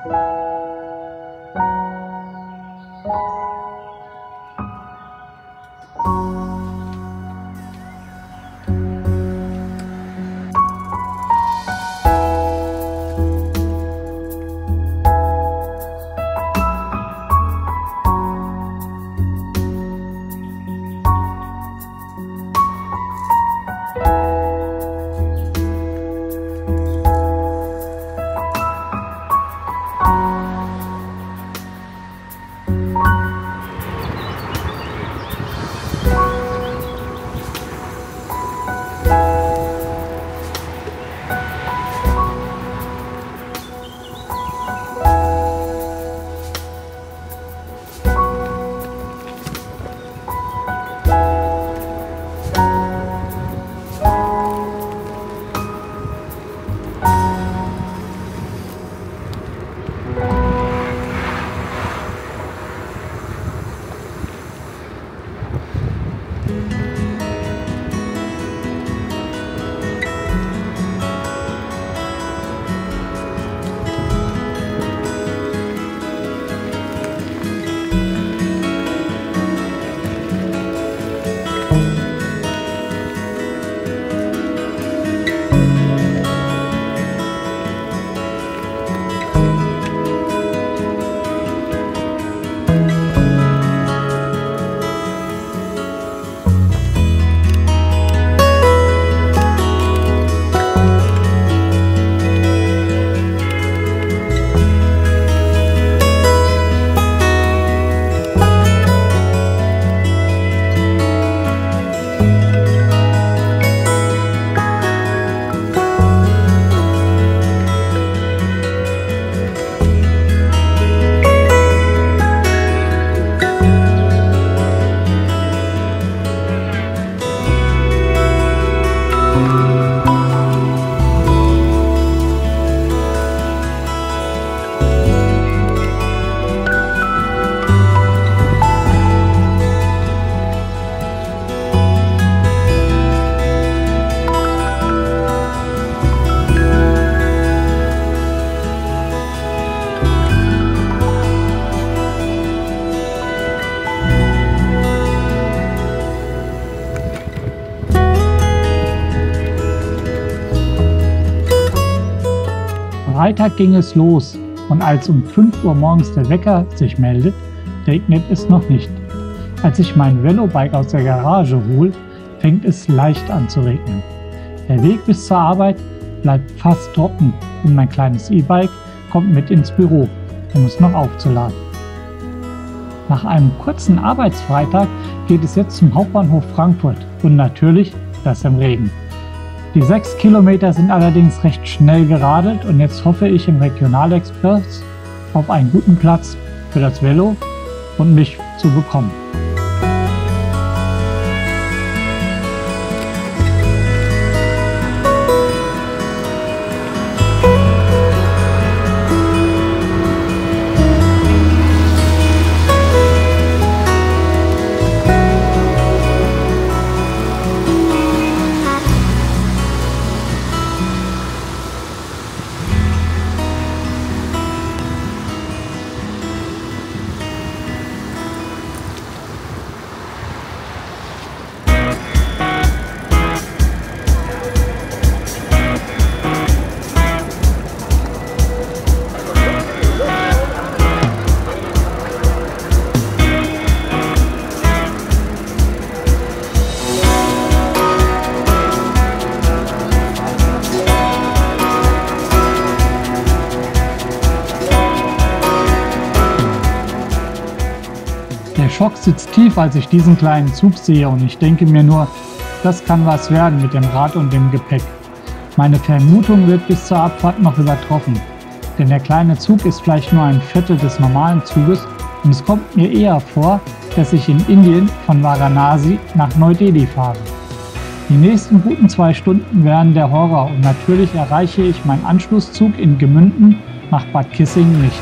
Freitag ging es los und als um 5 Uhr morgens der Wecker sich meldet, regnet es noch nicht. Als ich mein Velobike aus der Garage hole, fängt es leicht an zu regnen. Der Weg bis zur Arbeit bleibt fast trocken und mein kleines E-Bike kommt mit ins Büro, um es noch aufzuladen. Nach einem kurzen Arbeitsfreitag geht es jetzt zum Hauptbahnhof Frankfurt und natürlich das im Regen. Die 6 Kilometer sind allerdings recht schnell geradelt und jetzt hoffe ich im Regionalexpress auf einen guten Platz für das Velo und mich zu bekommen. Der Schock sitzt tief, als ich diesen kleinen Zug sehe und ich denke mir nur, das kann was werden mit dem Rad und dem Gepäck. Meine Vermutung wird bis zur Abfahrt noch übertroffen, denn der kleine Zug ist vielleicht nur ein Viertel des normalen Zuges und es kommt mir eher vor, dass ich in Indien von Varanasi nach Neu-Delhi fahre. Die nächsten guten 2 Stunden wären der Horror und natürlich erreiche ich meinen Anschlusszug in Gemünden nach Bad Kissingen nicht.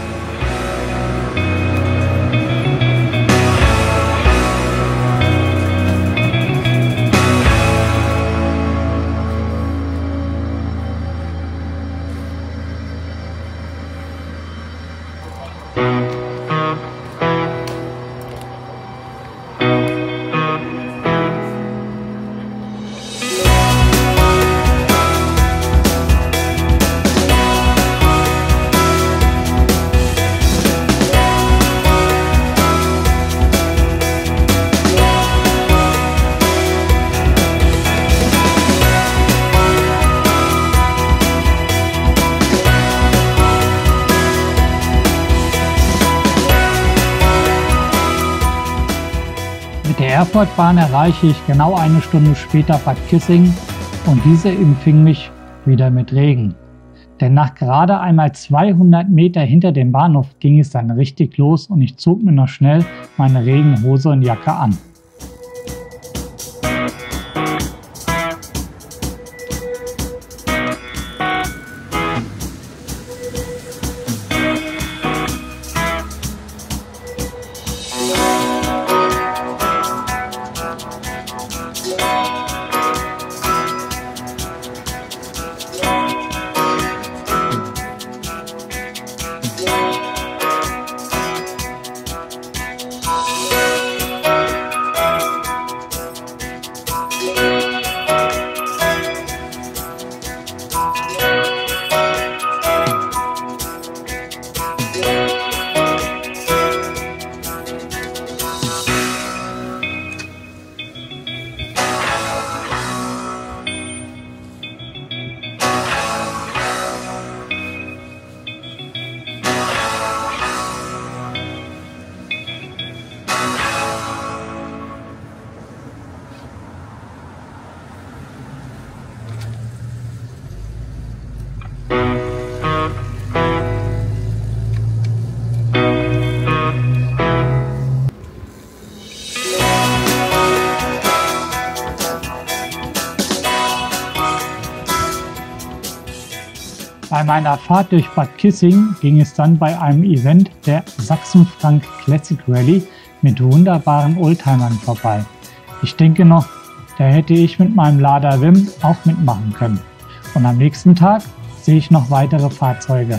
Erfurtbahn erreiche ich genau eine Stunde später Bad Kissing und diese empfing mich wieder mit Regen. Denn nach gerade einmal 200 Meter hinter dem Bahnhof ging es dann richtig los und ich zog mir noch schnell meine Regenhose und Jacke an. Bei meiner Fahrt durch Bad Kissing ging es dann bei einem Event der Sachsen-Frank Classic Rally mit wunderbaren Oldtimern vorbei. Ich denke noch, da hätte ich mit meinem Lada Wim auch mitmachen können. Und am nächsten Tag sehe ich noch weitere Fahrzeuge.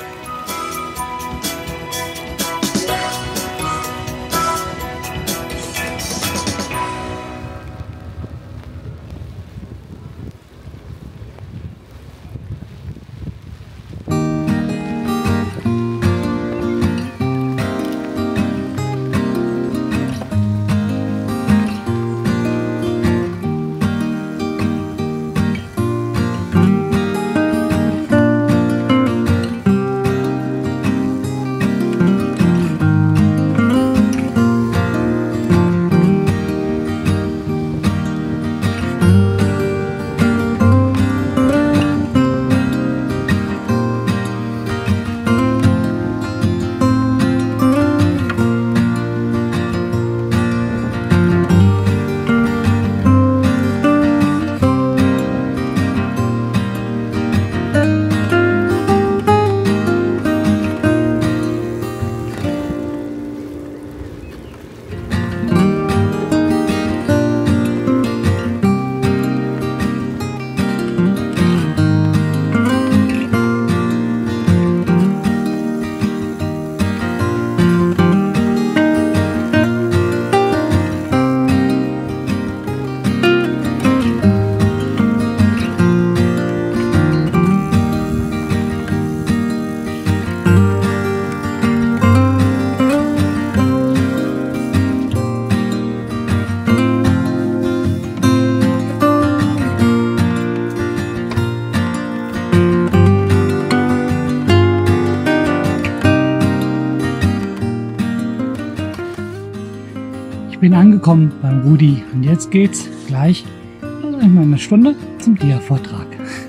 Ich bin angekommen beim Rudi und jetzt geht's gleich in einer Stunde zum Dia-Vortrag.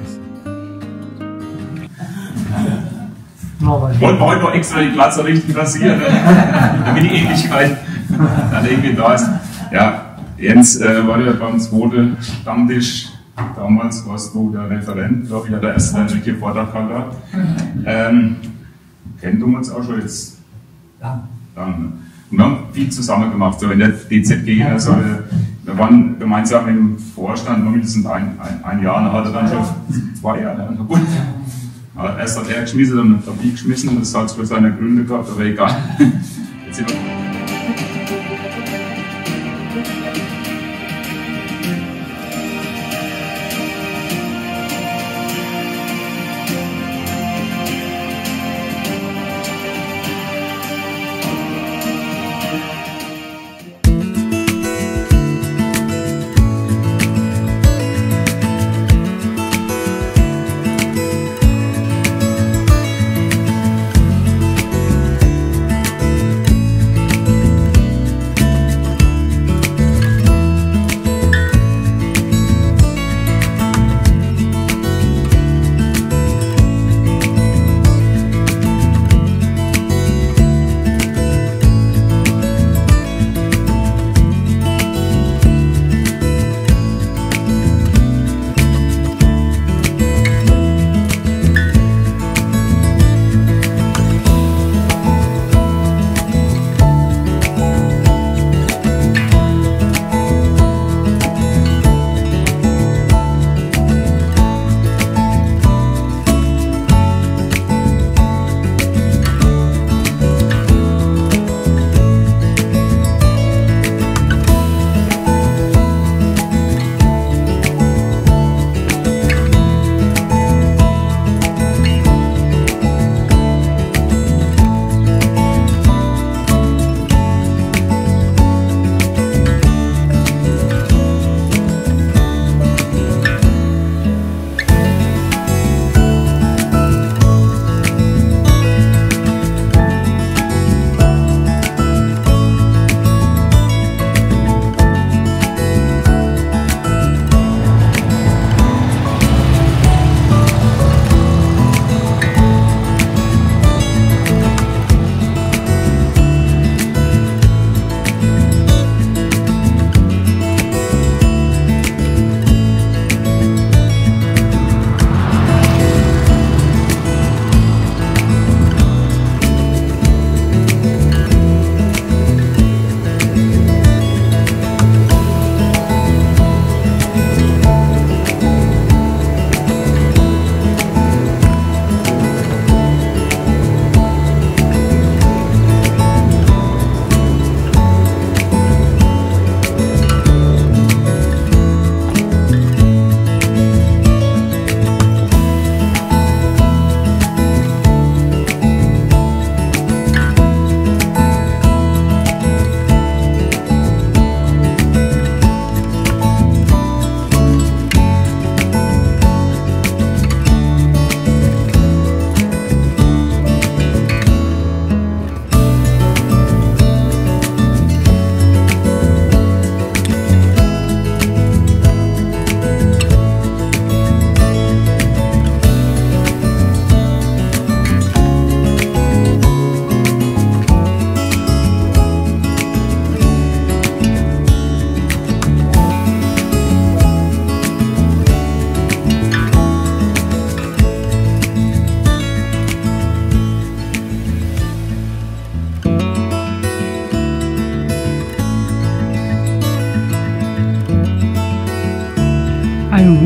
Wollte heute noch extra die Glatze richtig rasieren, ne? Damit die Ewigkeit dann irgendwie da ist. Ja, Jens war ja beim zweiten Stammtisch. Damals warst du der Referent, glaube ich, der erste, der hier Vortrag hat. Kennen wir uns auch schon jetzt? Ja. Dann. Und wir haben viel zusammen gemacht, so in der DZG. Also, wir waren gemeinsam im Vorstand, mindestens ein Jahr, und hat er dann schon 2 Jahre. Gut. Aber erst hat er geschmissen, dann habe ich geschmissen, das hat es für seine Gründe gehabt, aber egal. Jetzt sind wir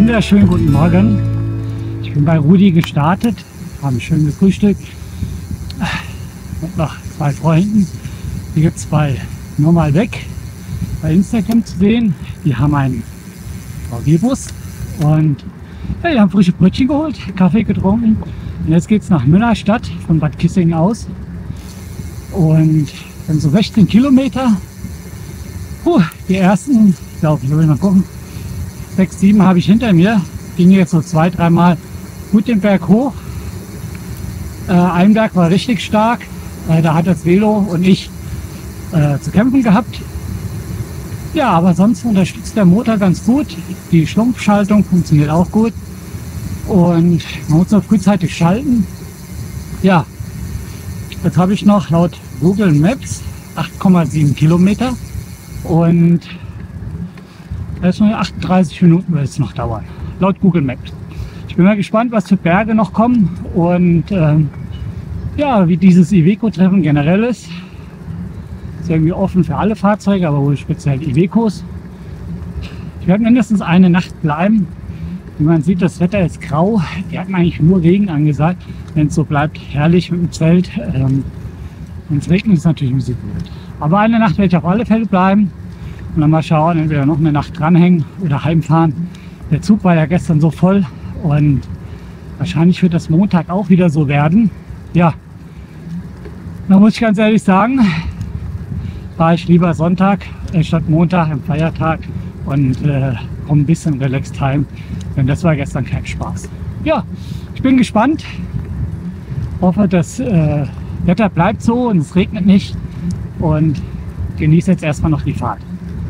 wunderschönen guten Morgen. Ich bin bei Rudi gestartet, haben schön gefrühstückt mit noch 2 Freunden. Hier gibt es bei Normal Weg bei Instagram zu sehen. Die haben einen VW-Bus und ja, die haben frische Brötchen geholt, Kaffee getrunken. Und jetzt geht es nach Münnerstadt von Bad Kissingen aus. Und dann so 16 Kilometer. Die ersten, ich glaube, ich will mal gucken, 6, 7 habe ich hinter mir. Ging jetzt so 2, 3 Mal gut den Berg hoch. Ein Berg war richtig stark. Da hat das Velo und ich zu kämpfen gehabt. Ja, aber sonst unterstützt der Motor ganz gut. Die Schlumpfschaltung funktioniert auch gut. Und man muss noch frühzeitig schalten. Ja, jetzt habe ich noch laut Google Maps 8,7 Kilometer. Und das nur 38 Minuten wird es noch dauern, laut Google Maps. Ich bin mal gespannt, was für Berge noch kommen und ja, wie dieses Iveco-Treffen generell ist. Ist irgendwie offen für alle Fahrzeuge, aber wohl speziell Ivecos. Ich werde mindestens eine Nacht bleiben. Wie man sieht, das Wetter ist grau. Wir hatten eigentlich nur Regen angesagt. Wenn es so bleibt, herrlich mit dem Zelt. Wenn es regnet, ist es natürlich ein bisschen blöd. Aber eine Nacht werde ich auf alle Fälle bleiben. Und dann mal schauen, entweder noch eine Nacht dranhängen oder heimfahren. Der Zug war ja gestern so voll und wahrscheinlich wird das Montag auch wieder so werden. Ja, da muss ich ganz ehrlich sagen, fahre ich lieber Sonntag statt Montag im Feiertag und komme ein bisschen relaxed heim, denn das war gestern kein Spaß. Ja, ich bin gespannt. Hoffe, das Wetter bleibt so und es regnet nicht und genieße jetzt erstmal noch die Fahrt.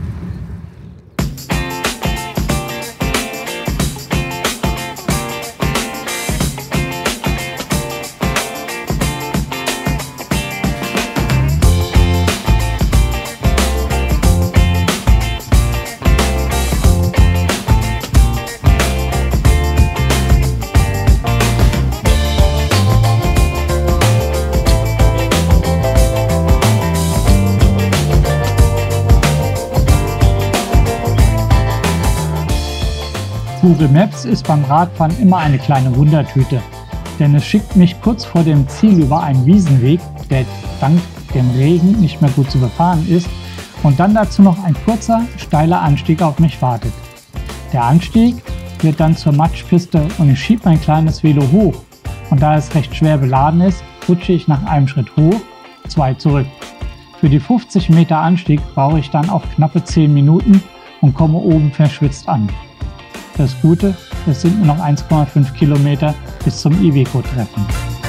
Google Maps ist beim Radfahren immer eine kleine Wundertüte, denn es schickt mich kurz vor dem Ziel über einen Wiesenweg, der dank dem Regen nicht mehr gut zu befahren ist, und dann dazu noch ein kurzer, steiler Anstieg auf mich wartet. Der Anstieg wird dann zur Matschpiste und ich schiebe mein kleines Velo hoch, und da es recht schwer beladen ist, rutsche ich nach einem Schritt hoch, 2 zurück. Für die 50 Meter Anstieg brauche ich dann auf knappe 10 Minuten und komme oben verschwitzt an. Das Gute, es sind nur noch 1,5 Kilometer bis zum Iveco-Treffen.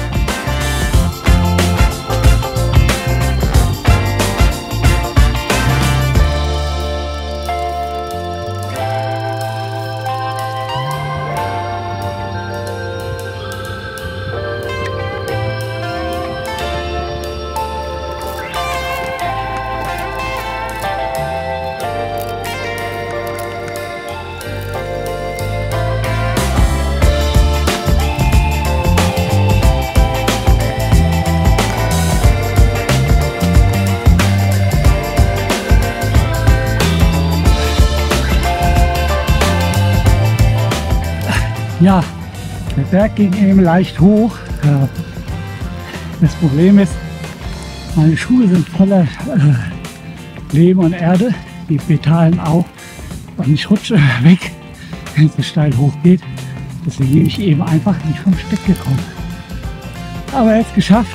Ja, der Berg ging eben leicht hoch. Das Problem ist, meine Schuhe sind voller Lehm und Erde, die Pedalen auch. Und ich rutsche weg, wenn es so steil hoch geht. Deswegen bin ich eben einfach nicht vom Stück gekommen. Aber jetzt geschafft.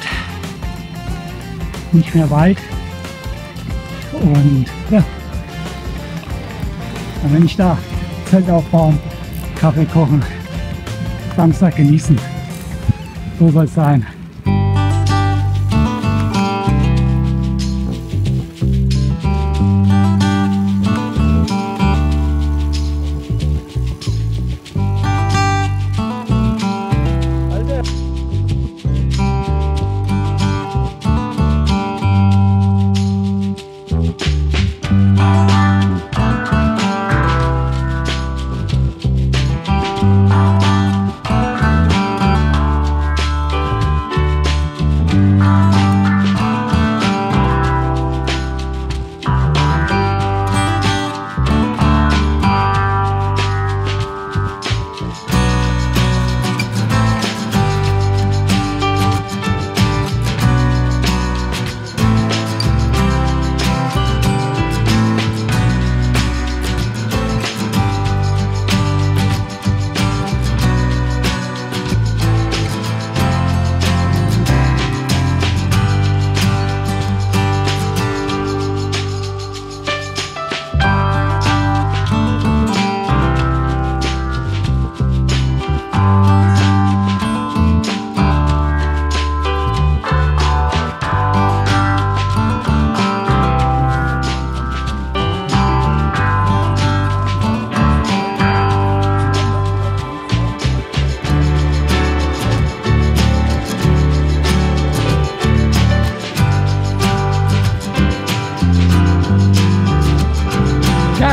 Nicht mehr weit. Und ja, dann bin ich da. Zelt aufbauen, Kaffee kochen. Samstag genießen. So soll es sein.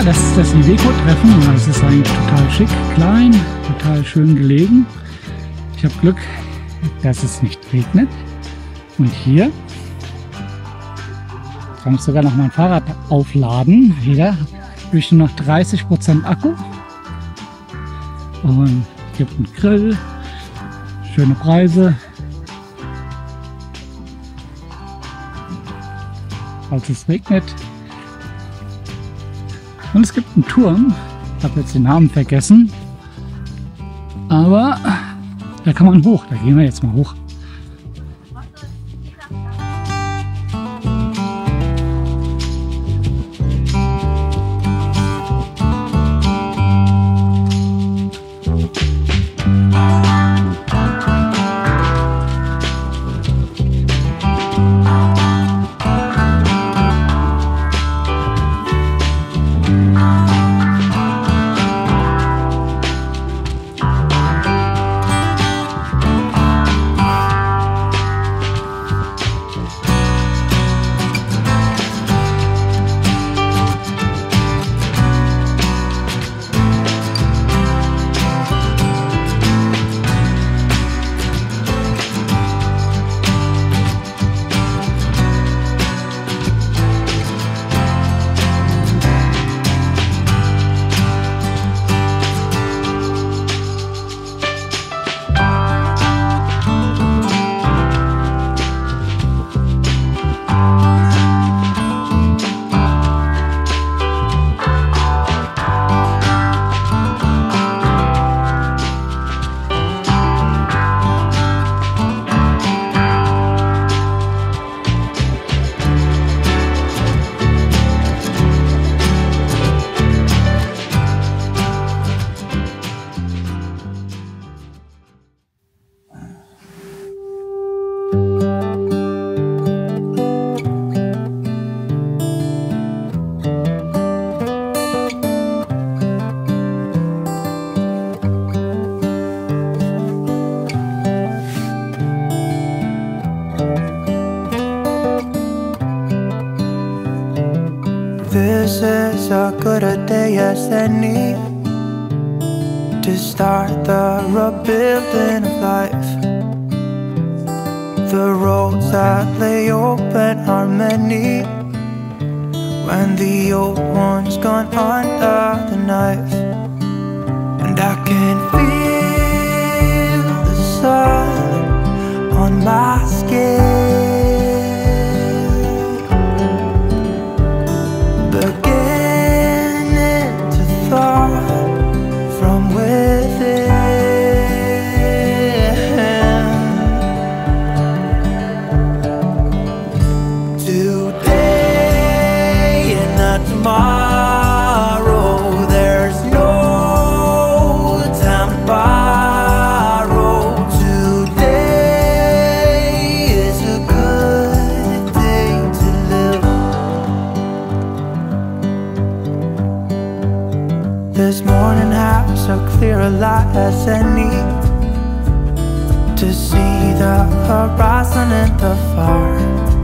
Ja, das ist das Iveco-Treffen und das ist eigentlich total schick, klein, total schön gelegen. Ich habe Glück, dass es nicht regnet. Und hier kann ich sogar noch mein Fahrrad aufladen. Hier habe ich nur noch 30% Akku. Und es gibt einen Grill, schöne Preise. Als es regnet. Und es gibt einen Turm. Ich habe jetzt den Namen vergessen. Aber da kann man hoch. Da gehen wir jetzt mal hoch. This is as good a day as any to start the rebuilding of life. The roads that lay open are many when the old one's gone under the knife. And I can feel the sun on my skin, this morning has so clear a light as any to see the horizon and the far.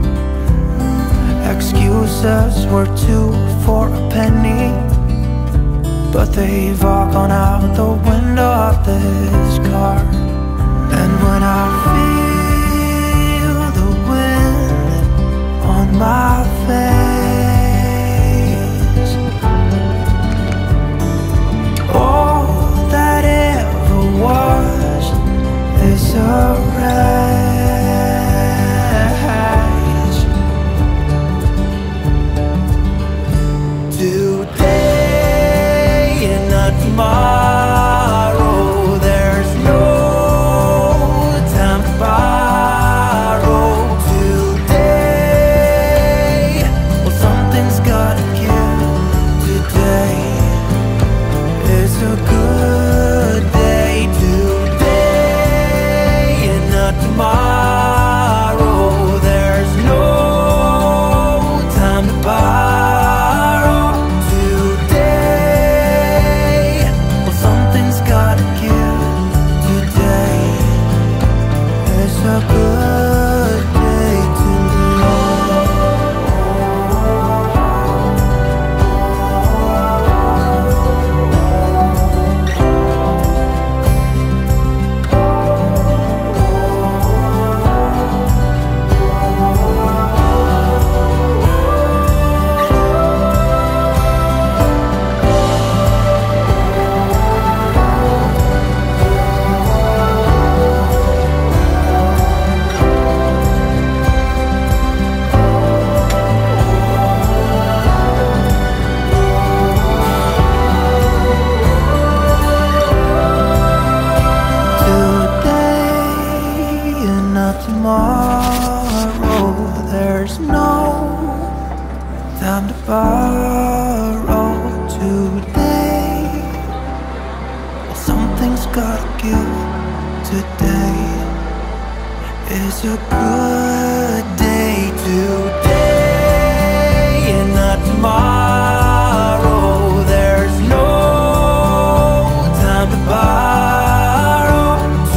Excuses were 2 for a penny, but they've all gone out the window of this car. And when I feel the wind on my face, all that ever was is a rage. Today and not tomorrow, there's no time to buy. It's a good day today and not tomorrow. There's no time to borrow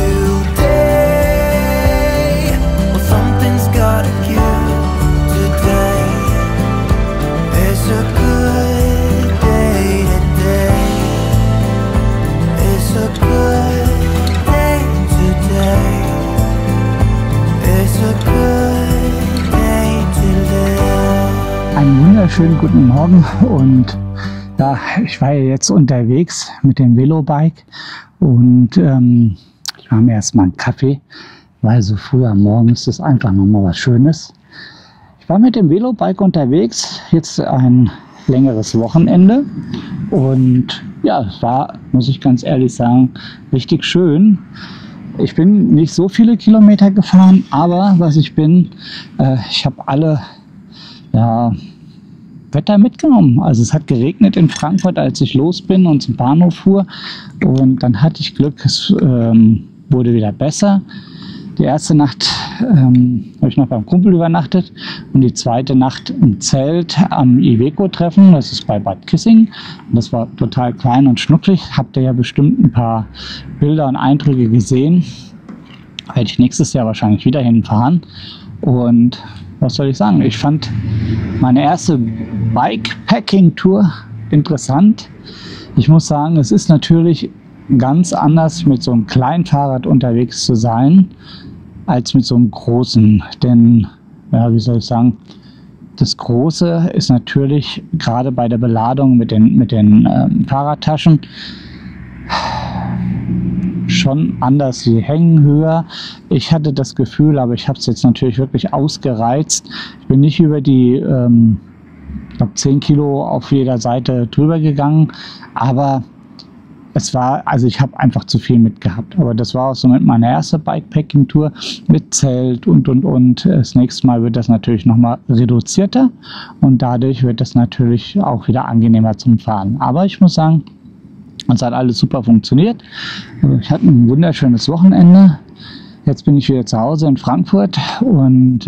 today. Well, something's gotta give today. It's a good day today. It's a good day today. It's a good day today. Einen wunderschönen guten Morgen und ja, ich war ja jetzt unterwegs mit dem Velobike und ich mache mir erstmal einen Kaffee, weil so früh am Morgen ist es einfach nochmal was Schönes. Ich war mit dem Velobike unterwegs, jetzt ein längeres Wochenende und ja, es war, muss ich ganz ehrlich sagen, richtig schön. Ich bin nicht so viele Kilometer gefahren, aber was ich bin, ich habe alle Wetter mitgenommen. Also es hat geregnet in Frankfurt, als ich los bin und zum Bahnhof fuhr. Und dann hatte ich Glück, es wurde wieder besser. Die erste Nacht habe ich noch beim Kumpel übernachtet und die zweite Nacht im Zelt am Iveco-Treffen, das ist bei Bad Kissing. Und das war total klein und schnucklig. Habt ihr ja bestimmt ein paar Bilder und Eindrücke gesehen. Werde ich nächstes Jahr wahrscheinlich wieder hinfahren. Und was soll ich sagen? Ich fand meine erste Bikepacking-Tour interessant. Ich muss sagen, es ist natürlich ganz anders, mit so einem kleinen Fahrrad unterwegs zu sein, als mit so einem großen. Denn, ja, wie soll ich sagen, das Große ist natürlich gerade bei der Beladung mit den Fahrradtaschen schon anders. Sie hängen höher. Ich hatte das Gefühl, aber ich habe es jetzt natürlich wirklich ausgereizt. Ich bin nicht über die, ich glaube 10 Kilo auf jeder Seite drüber gegangen, aber es war, also ich habe einfach zu viel mitgehabt. Aber das war auch somit meine erste Bikepacking-Tour mit Zelt und. Das nächste Mal wird das natürlich nochmal reduzierter und dadurch wird das natürlich auch wieder angenehmer zum Fahren. Aber ich muss sagen, es hat alles super funktioniert. Ich hatte ein wunderschönes Wochenende. Jetzt bin ich wieder zu Hause in Frankfurt und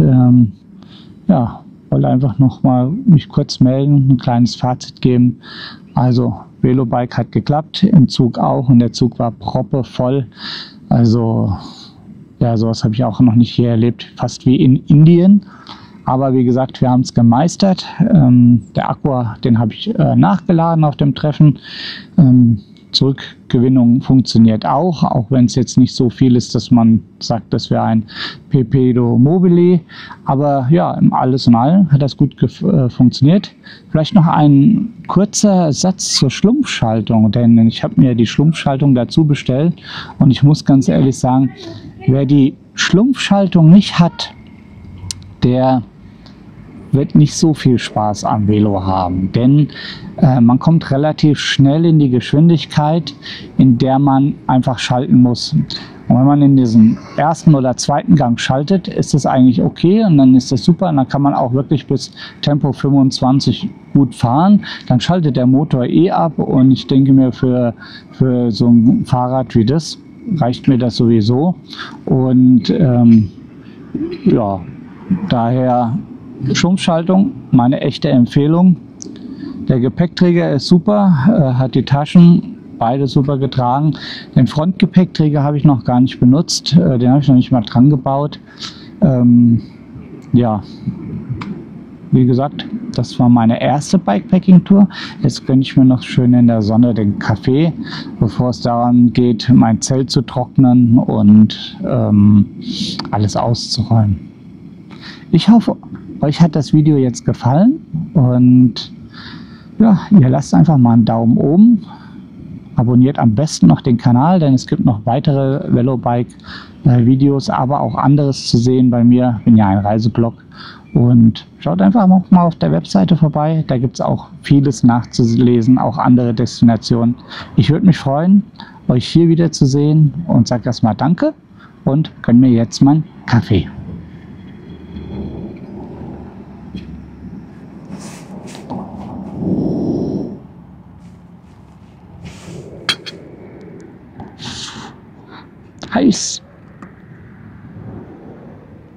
ja, wollte einfach nochmal mich kurz melden, ein kleines Fazit geben. Also Velobike hat geklappt, im Zug auch und der Zug war proppevoll. Also ja, sowas habe ich auch noch nicht hier erlebt, fast wie in Indien. Aber wie gesagt, wir haben es gemeistert. Der Akku, den habe ich nachgeladen auf dem Treffen. Zurückgewinnung funktioniert auch wenn es jetzt nicht so viel ist, dass man sagt, das wäre ein Perpetuum mobile. Aber ja, alles in allem hat das gut funktioniert. Vielleicht noch ein kurzer Satz zur Schlumpfschaltung, denn ich habe mir die Schlumpfschaltung dazu bestellt und ich muss ganz ehrlich sagen, wer die Schlumpfschaltung nicht hat, der wird nicht so viel Spaß am Velo haben, denn man kommt relativ schnell in die Geschwindigkeit, in der man einfach schalten muss. Und wenn man in diesem ersten oder zweiten Gang schaltet, ist das eigentlich okay und dann ist das super und dann kann man auch wirklich bis Tempo 25 gut fahren. Dann schaltet der Motor ab und ich denke mir, für so ein Fahrrad wie das reicht mir das sowieso. Und ja, daher Schlumpfschaltung, meine echte Empfehlung. Der Gepäckträger ist super, hat die Taschen beide super getragen. Den Frontgepäckträger habe ich noch gar nicht benutzt, den habe ich noch nicht mal dran gebaut. Ja, wie gesagt, das war meine erste Bikepacking-Tour. Jetzt gönne ich mir noch schön in der Sonne den Kaffee, bevor es daran geht, mein Zelt zu trocknen und alles auszuräumen. Ich hoffe, euch hat das Video jetzt gefallen und ja, ihr lasst einfach mal einen Daumen oben. Abonniert am besten noch den Kanal, denn es gibt noch weitere Velobike-Videos, aber auch anderes zu sehen bei mir. Ich bin ja ein Reiseblog und schaut einfach mal auf der Webseite vorbei. Da gibt es auch vieles nachzulesen, auch andere Destinationen. Ich würde mich freuen, euch hier wieder zu sehen und sage erstmal Danke und gönn mir jetzt meinen Kaffee. Heiß.